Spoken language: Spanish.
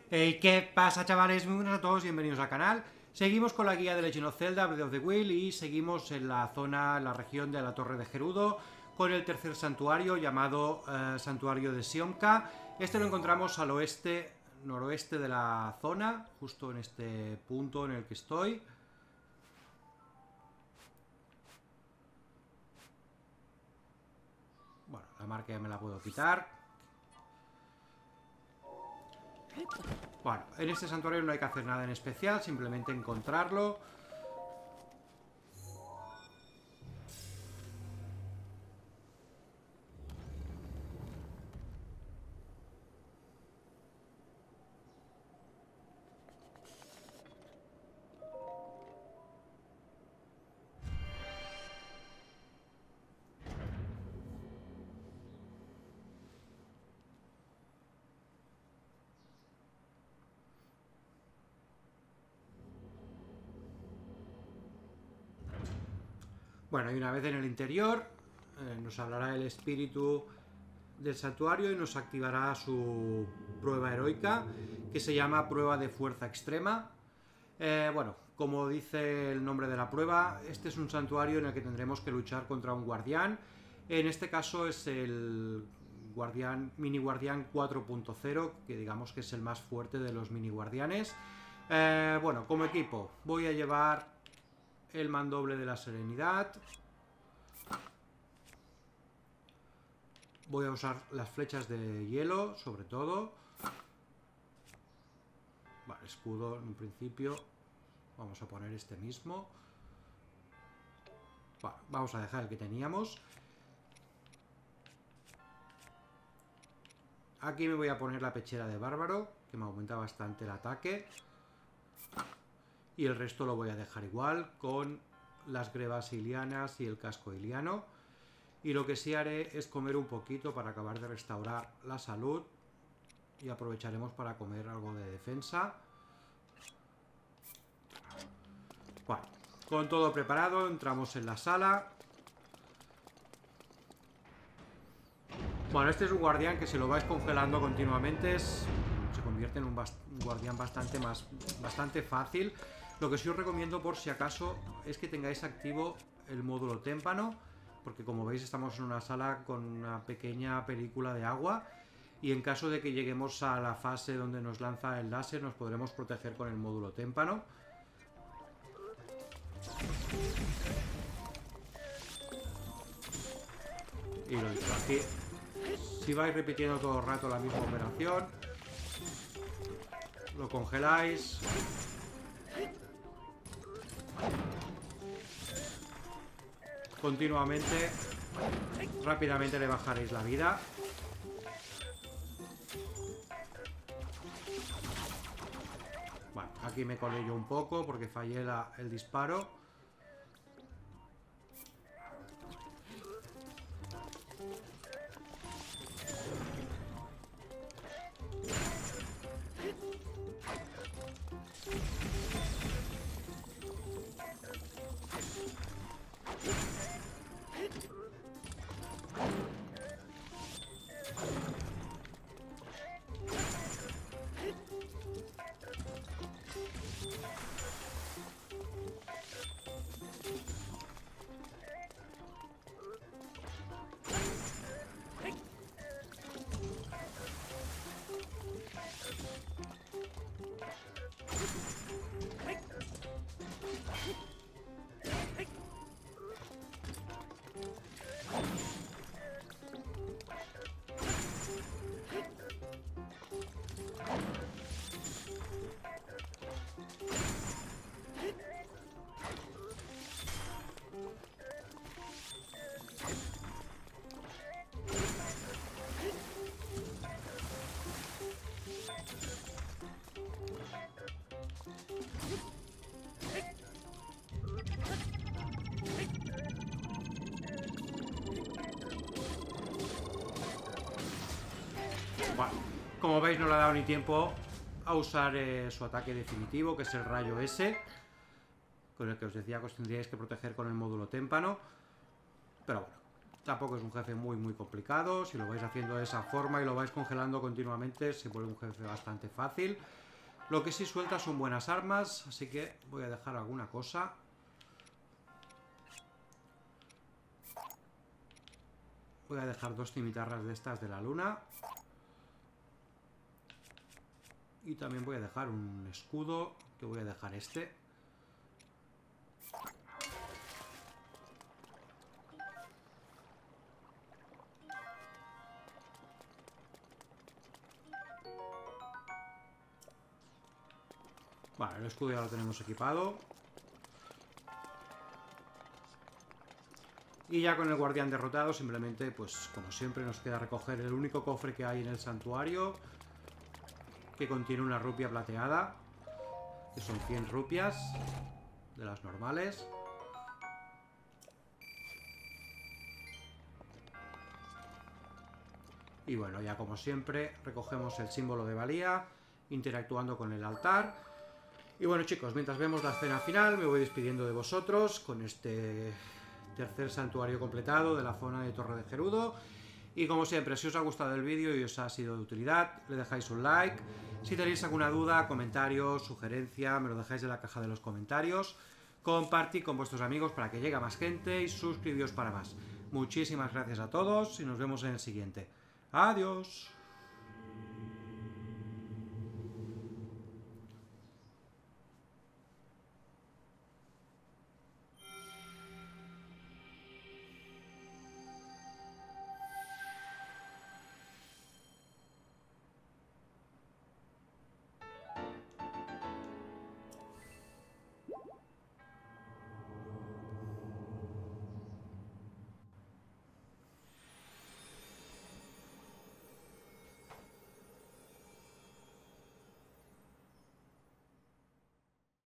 Hey, ¿qué pasa, chavales? Muy buenas a todos, bienvenidos al canal. Seguimos con la guía de Legend of Zelda, Breath of the Wild, y seguimos en la zona, en la región de la Torre de Gerudo, con el tercer santuario llamado Santuario de Sionka. Este lo encontramos al oeste, noroeste de la zona, justo en este punto en el que estoy. Bueno, la marca ya me la puedo quitar. Bueno, en este santuario no hay que hacer nada en especial, simplemente encontrarlo. Bueno, y una vez en el interior, nos hablará el espíritu del santuario y nos activará su prueba heroica, que se llama prueba de fuerza extrema. Bueno, como dice el nombre de la prueba, este es un santuario en el que tendremos que luchar contra un guardián. En este caso es el mini guardián 4.0, que digamos que es el más fuerte de los mini guardianes. Bueno, como equipo voy a llevar el mandoble de la serenidad. Voy a usar las flechas de hielo, sobre todo. Vale, escudo en un principio. Vamos a poner este mismo. Vale, vamos a dejar el que teníamos. Aquí me voy a poner la pechera de bárbaro, que me aumenta bastante el ataque. Y el resto lo voy a dejar igual, con las grebas ilianas y el casco iliano. Y lo que sí haré es comer un poquito para acabar de restaurar la salud. Y aprovecharemos para comer algo de defensa. Bueno, con todo preparado, entramos en la sala. Bueno, este es un guardián que si lo vais congelando continuamente se convierte en un guardián bastante fácil. Lo que sí os recomiendo, por si acaso, es que tengáis activo el módulo témpano, porque como veis estamos en una sala con una pequeña película de agua, y en caso de que lleguemos a la fase donde nos lanza el láser nos podremos proteger con el módulo témpano. Y lo dicho, aquí si vais repitiendo todo el rato la misma operación, lo congeláis. Continuamente, rápidamente le bajaréis la vida. Bueno, aquí me colé yo un poco porque fallé el disparo. Bueno, como veis no le ha dado ni tiempo a usar su ataque definitivo, que es el rayo S, con el que os decía que os tendríais que proteger con el módulo témpano. Pero bueno, Tampoco es un jefe muy complicado. Si lo vais haciendo de esa forma y lo vais congelando continuamente, se vuelve un jefe bastante fácil. Lo que sí suelta son buenas armas, así que voy a dejar alguna cosa. Voy a dejar 2 cimitarras de estas de la luna. Y también voy a dejar un escudo, que voy a dejar este. Vale, el escudo ya lo tenemos equipado. Y ya con el guardián derrotado, simplemente, pues como siempre, nos queda recoger el único cofre que hay en el santuario, que contiene una rupia plateada, que son 100 rupias de las normales. Y bueno, ya como siempre, recogemos el símbolo de valía, interactuando con el altar. Y bueno, chicos, mientras vemos la escena final, me voy despidiendo de vosotros con este tercer santuario completado de la zona de Torre de Gerudo. Y como siempre, si os ha gustado el vídeo y os ha sido de utilidad, le dejáis un like. Si tenéis alguna duda, comentario, sugerencia, me lo dejáis en la caja de los comentarios. Compartid con vuestros amigos para que llegue a más gente y suscribíos para más. Muchísimas gracias a todos y nos vemos en el siguiente. Adiós.